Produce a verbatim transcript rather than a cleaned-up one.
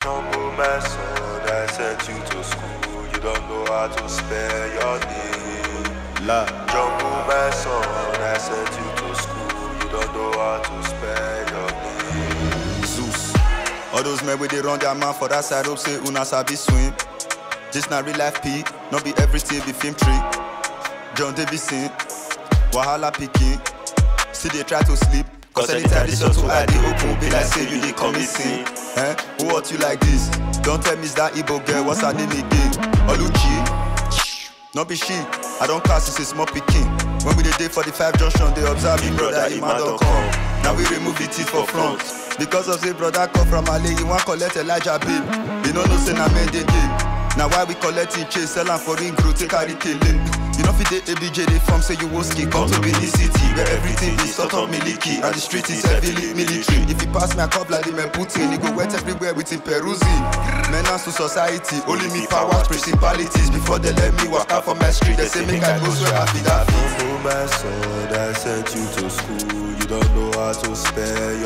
Johnbull, my son, I sent you to school. You don't know how to spell your name. La. Johnbull, my son, I sent you to school. You don't know how to spell your name. Zhus. All those men where they run their mouth for that side hope say una sabi swim. Just not real life P, not be everything be film trick. John Davidson, Wahala picking. See they try to sleep. Cause anytime this your two eye they open, be like say you they come missing. Eh? Who want you like this? Don't tell me it's that Igbo girl, what's her name again? Oluchi? Not be she, I don't cast it's a small picking. When we the day for the five junction, they observe me brother, Iman don't come. Now we remove the teeth for front. Because of say brother come from Malay, you want collect Elijah babe. You don't know say na men they did. Now why we collecting chase, sell am for ring crew, take carry killing. You know fit the A B J they form say you woski. Come to Benin city where everything is sort of milky and the street is heavily military. If you pass me a cup like the men Putin, you go wet everywhere with him Peruzzi. Menace to society, only me powers, principalities. Before they let me walk out from my street, they say make I go swear happy that. Johnbull, my son, I sent you to school. You don't know how to spell